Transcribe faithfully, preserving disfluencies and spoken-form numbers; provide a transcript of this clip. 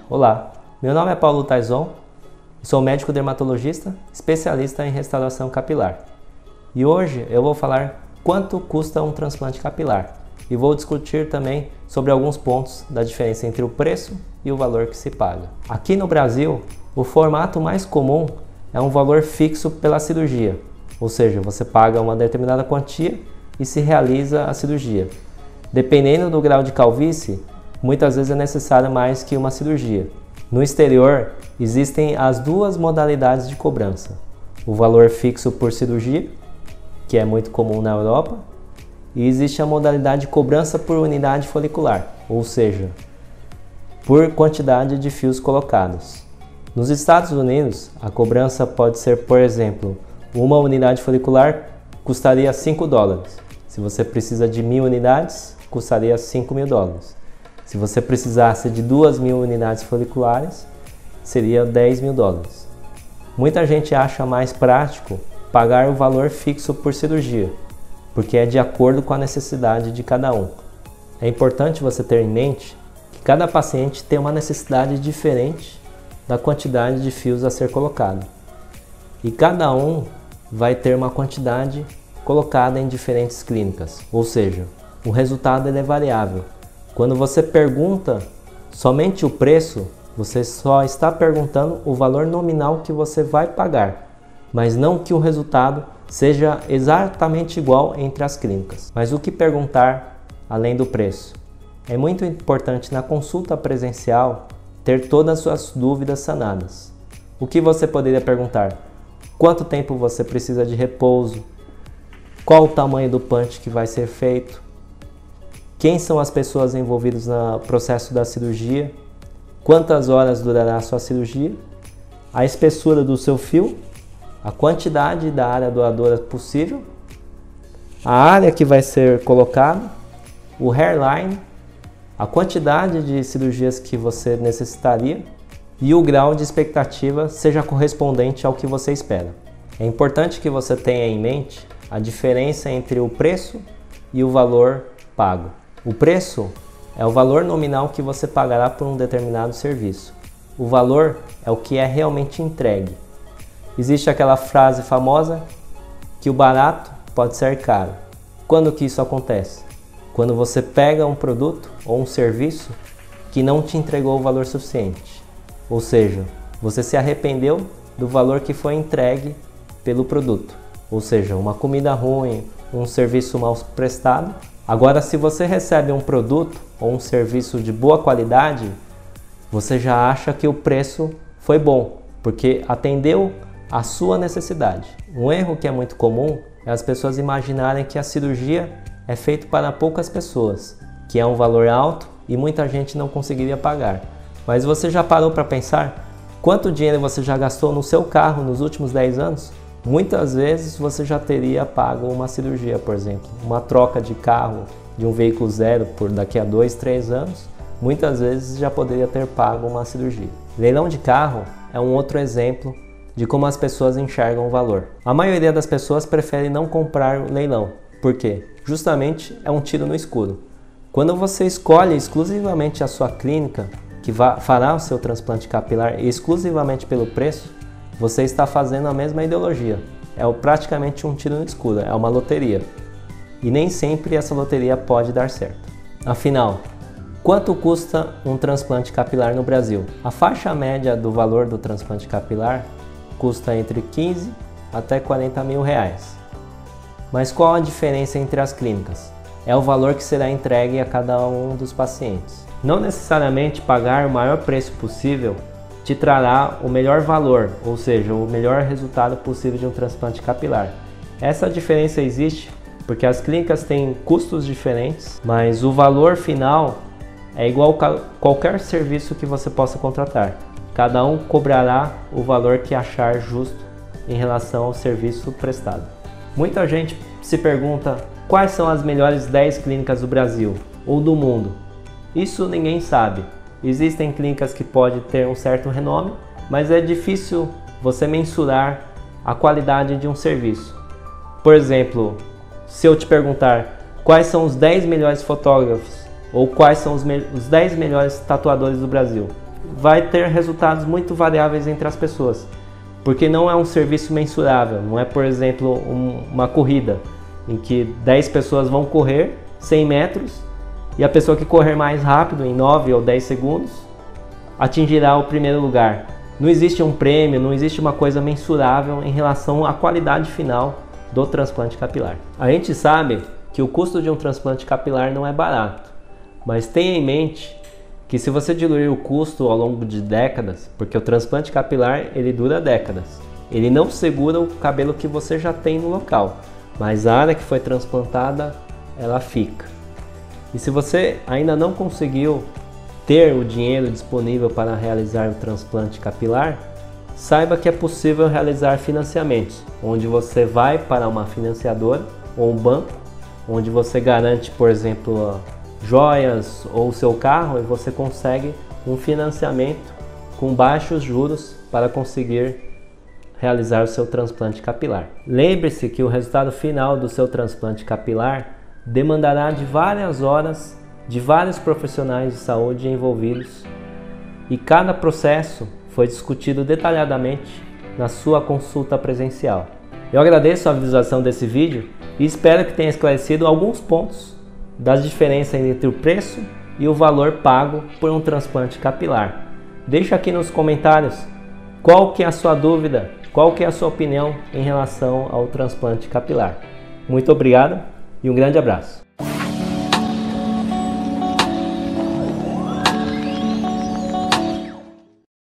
Olá, meu nome é Paulo Taizon, sou médico dermatologista, especialista em restauração capilar. E hoje eu vou falar quanto custa um transplante capilar e vou discutir também sobre alguns pontos da diferença entre o preço e o valor que se paga. Aqui no Brasil, o formato mais comum é um valor fixo pela cirurgia, ou seja, você paga uma determinada quantia e se realiza a cirurgia. Dependendo do grau de calvície, muitas vezes é necessário mais que uma cirurgia. No exterior, existem as duas modalidades de cobrança. O valor fixo por cirurgia, que é muito comum na Europa, e existe a modalidade de cobrança por unidade folicular, ou seja, por quantidade de fios colocados. Nos Estados Unidos, a cobrança pode ser, por exemplo, uma unidade folicular custaria cinco dólares. Se você precisa de mil unidades, custaria cinco mil dólares. Se você precisasse de duas mil unidades foliculares, seria dez mil dólares. Muita gente acha mais prático pagar o valor fixo por cirurgia, porque é de acordo com a necessidade de cada um. É importante você ter em mente que cada paciente tem uma necessidade diferente da quantidade de fios a ser colocado. E cada um vai ter uma quantidade colocada em diferentes clínicas, ou seja, o resultado ele é variável. Quando você pergunta somente o preço, você só está perguntando o valor nominal que você vai pagar, mas não que o resultado seja exatamente igual entre as clínicas. Mas o que perguntar além do preço? É muito importante na consulta presencial ter todas as suas dúvidas sanadas. O que você poderia perguntar? Quanto tempo você precisa de repouso? Qual o tamanho do punch que vai ser feito? Quem são as pessoas envolvidas no processo da cirurgia? Quantas horas durará a sua cirurgia? A espessura do seu fio? A quantidade da área doadora possível? A área que vai ser colocada? O hairline? A quantidade de cirurgias que você necessitaria? E o grau de expectativa seja correspondente ao que você espera. É importante que você tenha em mente a diferença entre o preço e o valor pago. O preço é o valor nominal que você pagará por um determinado serviço. O valor é o que é realmente entregue. Existe aquela frase famosa que o barato pode ser caro. Quando que isso acontece? Quando você pega um produto ou um serviço que não te entregou o valor suficiente. Ou seja, você se arrependeu do valor que foi entregue pelo produto. Ou seja, uma comida ruim, um serviço mal prestado. Agora, se você recebe um produto ou um serviço de boa qualidade, você já acha que o preço foi bom, porque atendeu a sua necessidade. Um erro que é muito comum é as pessoas imaginarem que a cirurgia é feita para poucas pessoas, que é um valor alto e muita gente não conseguiria pagar. Mas você já parou para pensar quanto dinheiro você já gastou no seu carro nos últimos dez anos? Muitas vezes você já teria pago uma cirurgia, por exemplo, uma troca de carro de um veículo zero por daqui a dois, três anos, muitas vezes já poderia ter pago uma cirurgia. Leilão de carro é um outro exemplo de como as pessoas enxergam o valor. A maioria das pessoas prefere não comprar o leilão. Por quê? Justamente é um tiro no escuro. Quando você escolhe exclusivamente a sua clínica, que fará o seu transplante capilar exclusivamente pelo preço, você está fazendo a mesma ideologia. É praticamente um tiro no escuro, é uma loteria. E nem sempre essa loteria pode dar certo. Afinal, quanto custa um transplante capilar no Brasil? A faixa média do valor do transplante capilar custa entre quinze até quarenta mil reais. Mas qual a diferença entre as clínicas? É o valor que será entregue a cada um dos pacientes. Não necessariamente pagar o maior preço possível te trará o melhor valor, ou seja, o melhor resultado possível de um transplante capilar. Essa diferença existe porque as clínicas têm custos diferentes, mas o valor final é igual a qualquer serviço que você possa contratar. Cada um cobrará o valor que achar justo em relação ao serviço prestado. Muita gente se pergunta quais são as melhores dez clínicas do Brasil ou do mundo. Isso ninguém sabe. Existem clínicas que podem ter um certo renome, mas é difícil você mensurar a qualidade de um serviço. Por exemplo, se eu te perguntar quais são os dez melhores fotógrafos ou quais são os, me os dez melhores tatuadores do Brasil, vai ter resultados muito variáveis entre as pessoas, porque não é um serviço mensurável, não é, por exemplo, um, uma corrida em que dez pessoas vão correr cem metros e a pessoa que correr mais rápido, em nove ou dez segundos, atingirá o primeiro lugar. Não existe um prêmio, não existe uma coisa mensurável em relação à qualidade final do transplante capilar. A gente sabe que o custo de um transplante capilar não é barato, mas tenha em mente que se você diluir o custo ao longo de décadas, porque o transplante capilar ele dura décadas, ele não segura o cabelo que você já tem no local, mas a área que foi transplantada, ela fica. E se você ainda não conseguiu ter o dinheiro disponível para realizar o transplante capilar, saiba que é possível realizar financiamentos, onde você vai para uma financiadora ou um banco, onde você garante, por exemplo, joias ou seu carro e você consegue um financiamento com baixos juros para conseguir realizar o seu transplante capilar. Lembre-se que o resultado final do seu transplante capilar demandará de várias horas de vários profissionais de saúde envolvidos e cada processo foi discutido detalhadamente na sua consulta presencial. Eu agradeço a visualização desse vídeo e espero que tenha esclarecido alguns pontos das diferenças entre o preço e o valor pago por um transplante capilar. Deixa aqui nos comentários qual que é a sua dúvida, qual que é a sua opinião em relação ao transplante capilar. Muito obrigado e um grande abraço.